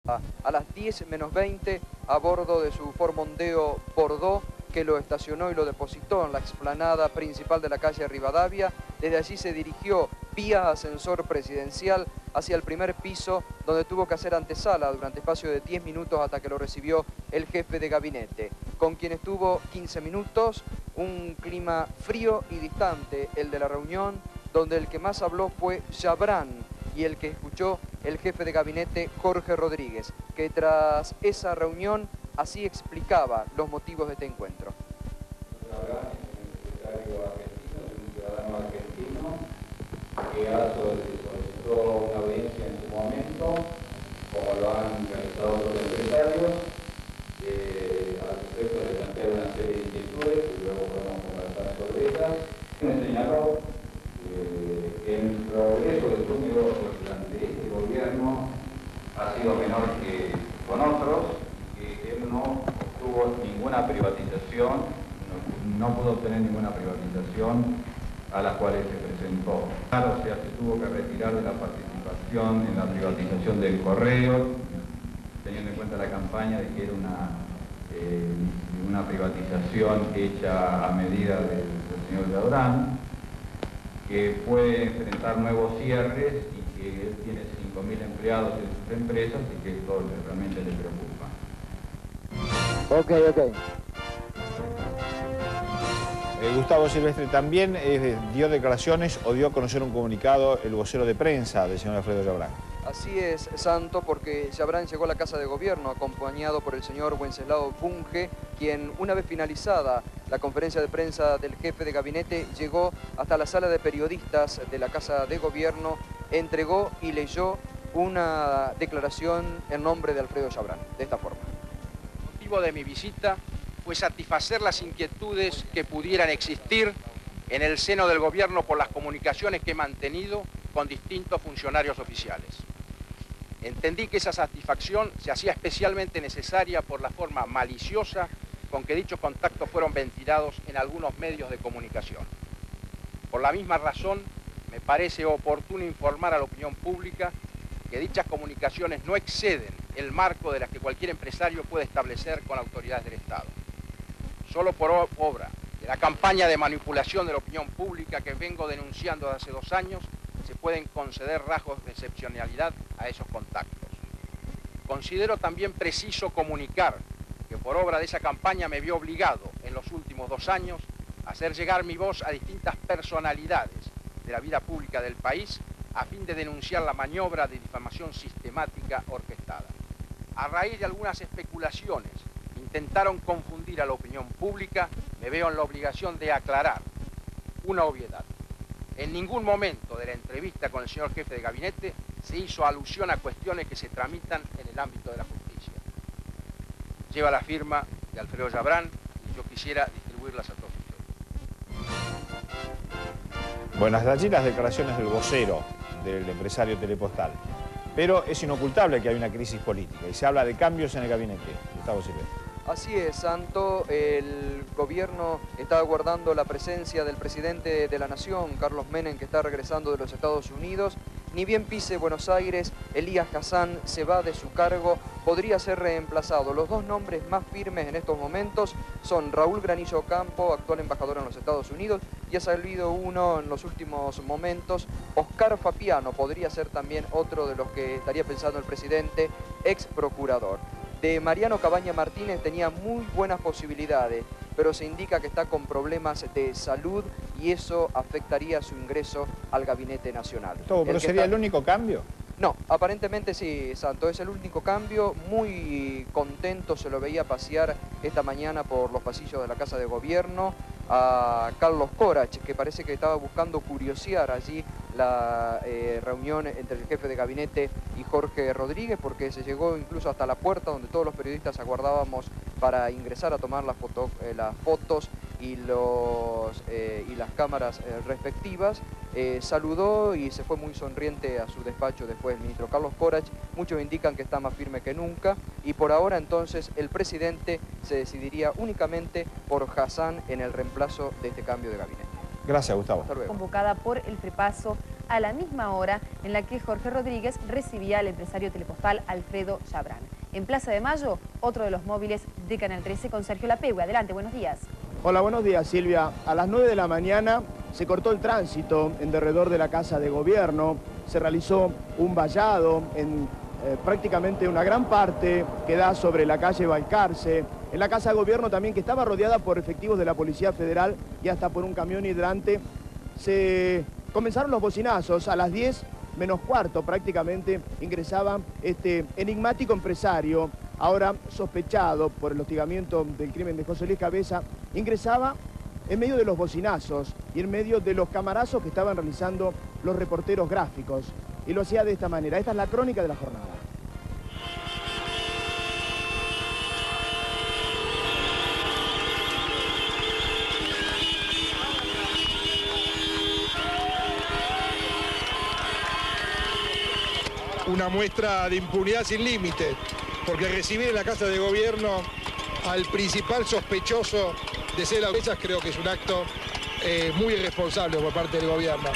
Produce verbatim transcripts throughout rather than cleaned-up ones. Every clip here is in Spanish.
a las diez menos veinte a bordo de su Ford Mondeo Bordeaux, que lo estacionó y lo depositó en la explanada principal de la calle Rivadavia. Desde allí se dirigió vía ascensor presidencial hacia el primer piso, donde tuvo que hacer antesala durante espacio de diez minutos hasta que lo recibió el jefe de gabinete, con quien estuvo quince minutos, un clima frío y distante, el de la reunión, donde el que más habló fue Chabrán y el que escuchó el jefe de gabinete Jorge Rodríguez, que tras esa reunión así explicaba los motivos de este encuentro. Chabrán es un secretario argentino, es un ciudadano argentino que ha solicitó una audiencia en su momento, como lo han realizado otros empresarios. Eh, al respecto le plantearon una serie de inquietudes y luego podemos conversar sobre ellas. Me señaló eh, que el progreso de su durante este gobierno ha sido menor que con otros, que él no obtuvo ninguna privatización, no, no pudo obtener ninguna privatización a las cuales se presentó. Claro, o sea, se tuvo que retirar de la participación en la privatización del correo, teniendo en cuenta la campaña de que era una, eh, una privatización hecha a medida del, del señor Chabrán, que puede enfrentar nuevos cierres y que él tiene cinco mil empleados en sus empresas y que esto realmente le preocupa. Ok, ok. Eh, Gustavo Silvestre también eh, dio declaraciones o dio a conocer un comunicado el vocero de prensa del señor Alfredo Chabrán. Así es, Santo, porque Chabrán llegó a la Casa de Gobierno acompañado por el señor Wenceslao Bunge, quien una vez finalizada la conferencia de prensa del jefe de gabinete llegó hasta la sala de periodistas de la Casa de Gobierno, entregó y leyó una declaración en nombre de Alfredo Chabrán, de esta forma. El motivo de mi visita fue satisfacer las inquietudes que pudieran existir en el seno del gobierno por las comunicaciones que he mantenido con distintos funcionarios oficiales. Entendí que esa satisfacción se hacía especialmente necesaria por la forma maliciosa con que dichos contactos fueron ventilados en algunos medios de comunicación. Por la misma razón, me parece oportuno informar a la opinión pública que dichas comunicaciones no exceden el marco de las que cualquier empresario puede establecer con autoridades del Estado. Solo por obra de la campaña de manipulación de la opinión pública que vengo denunciando desde hace dos años, se pueden conceder rasgos de excepcionalidad a esos contactos. Considero también preciso comunicar que por obra de esa campaña me vi obligado en los últimos dos años a hacer llegar mi voz a distintas personalidades de la vida pública del país a fin de denunciar la maniobra de difamación sistemática orquestada. A raíz de algunas especulaciones que intentaron confundir a la opinión pública, me veo en la obligación de aclarar una obviedad. En ningún momento de la entrevista con el señor jefe de gabinete se hizo alusión a cuestiones que se tramitan en el ámbito de la justicia. Lleva la firma de Alfredo Chabrán y yo quisiera distribuirlas a todos ustedes. Bueno, hasta allí las declaraciones del vocero del empresario Telepostal. Pero es inocultable que hay una crisis política y se habla de cambios en el gabinete. Gustavo Silvestre. Así es, Santo, el gobierno está aguardando la presencia del presidente de la Nación, Carlos Menem, que está regresando de los Estados Unidos. Ni bien pise Buenos Aires, Elías Hassan se va de su cargo, podría ser reemplazado. Los dos nombres más firmes en estos momentos son Raúl Granillo Campo, actual embajador en los Estados Unidos, y ha salido uno en los últimos momentos, Oscar Fapiano, podría ser también otro de los que estaría pensando el presidente, ex procurador. De Mariano Cabaña Martínez tenía muy buenas posibilidades, pero se indica que está con problemas de salud y eso afectaría su ingreso al Gabinete Nacional. ¿Todo, pero sería está... el único cambio? No, aparentemente sí, Santo, es el único cambio. Muy contento se lo veía pasear esta mañana por los pasillos de la Casa de Gobierno a Carlos Corach, que parece que estaba buscando curiosear allí la eh, reunión entre el jefe de gabinete y Jorge Rodríguez, porque se llegó incluso hasta la puerta donde todos los periodistas aguardábamos para ingresar a tomar las, foto, eh, las fotos y, los, eh, y las cámaras eh, respectivas. Eh, saludó y se fue muy sonriente a su despacho después el ministro Carlos Corach. Muchos indican que está más firme que nunca y por ahora entonces el presidente se decidiría únicamente por Hassan en el reemplazo de este cambio de gabinete. Gracias, Gustavo. Convocada por el FREPASO a la misma hora en la que Jorge Rodríguez recibía al empresario telepostal Alfredo Chabrán. En Plaza de Mayo, otro de los móviles de Canal trece con Sergio Lapegui. Adelante, buenos días. Hola, buenos días, Silvia. A las nueve de la mañana se cortó el tránsito en derredor de la Casa de Gobierno. Se realizó un vallado en eh, prácticamente una gran parte que da sobre la calle Balcarce. En la Casa de Gobierno también, que estaba rodeada por efectivos de la Policía Federal y hasta por un camión hidrante, se comenzaron los bocinazos. A las diez menos cuarto prácticamente ingresaba este enigmático empresario, ahora sospechado por el hostigamiento del crimen de José Luis Cabeza, ingresaba en medio de los bocinazos y en medio de los camarazos que estaban realizando los reporteros gráficos. Y lo hacía de esta manera. Esta es la crónica de la jornada. Una muestra de impunidad sin límite, porque recibir en la Casa de Gobierno al principal sospechoso de ser autoridad creo que es un acto eh, muy irresponsable por parte del gobierno.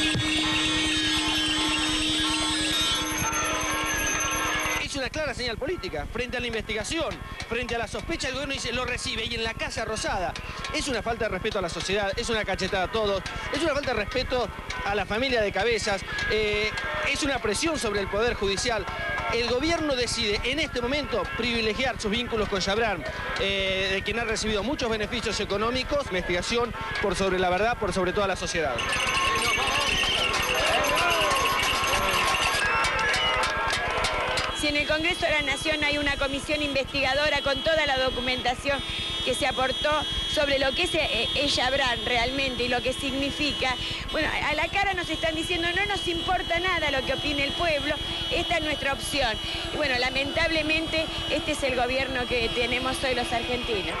Es una clara señal política, frente a la investigación, frente a la sospecha, el gobierno dice, lo recibe, y en la Casa Rosada. Es una falta de respeto a la sociedad, es una cachetada a todos, es una falta de respeto a la familia de Cabezas, eh, es una presión sobre el Poder Judicial. El gobierno decide en este momento privilegiar sus vínculos con Chabrán, eh, de quien ha recibido muchos beneficios económicos, investigación por sobre la verdad, por sobre toda la sociedad. Si en el Congreso de la Nación hay una comisión investigadora con toda la documentación que se aportó sobre lo que es el Chabrán realmente y lo que significa, bueno, a la cara nos están diciendo no nos importa nada lo que opine el pueblo, esta es nuestra opción. Y bueno, lamentablemente este es el gobierno que tenemos hoy los argentinos.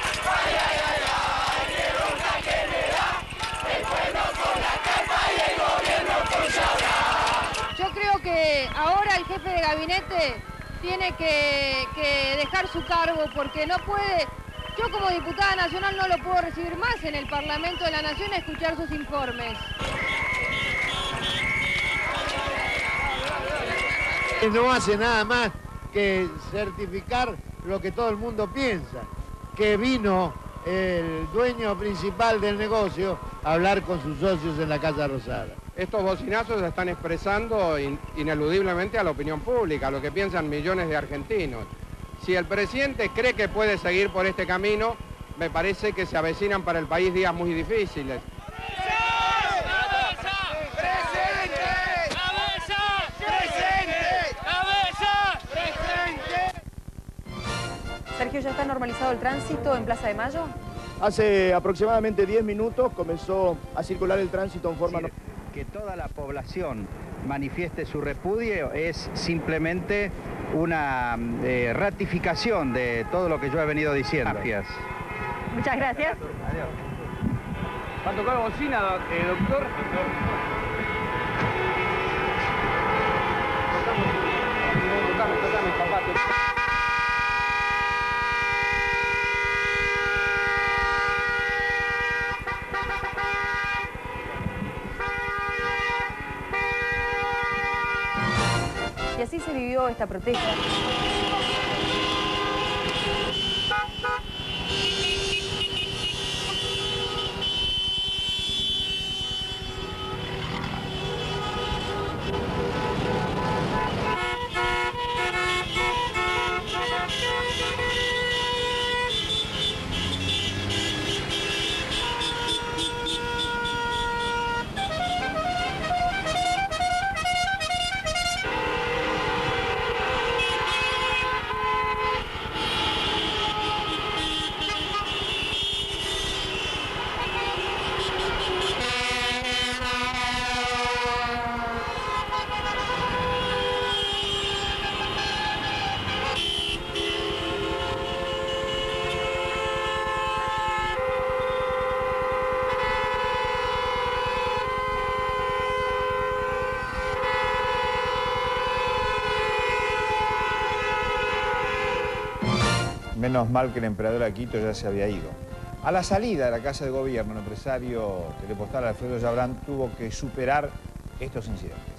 Yo creo que ahora el jefe de gabinete tiene que, que dejar su cargo porque no puede, yo como diputada nacional no lo puedo recibir más en el Parlamento de la Nación a escuchar sus informes. No hace nada más que certificar lo que todo el mundo piensa, que vino el dueño principal del negocio a hablar con sus socios en la Casa Rosada. Estos bocinazos están expresando in, ineludiblemente a la opinión pública, lo que piensan millones de argentinos. Si el presidente cree que puede seguir por este camino, me parece que se avecinan para el país días muy difíciles. Sergio, ¿ya está normalizado el tránsito en Plaza de Mayo? Hace aproximadamente diez minutos comenzó a circular el tránsito en forma... Sí, que toda la población manifieste su repudio es simplemente una eh, ratificación de todo lo que yo he venido diciendo. Gracias. Muchas gracias. Adiós. ¿Va a tocar bocina, eh, doctor? Tocame, tocame, papá. Y así se vivió esta protesta. Menos mal que el emperador Aquito ya se había ido. A la salida de la Casa de Gobierno, el empresario telepostal Alfredo Chabrán tuvo que superar estos incidentes.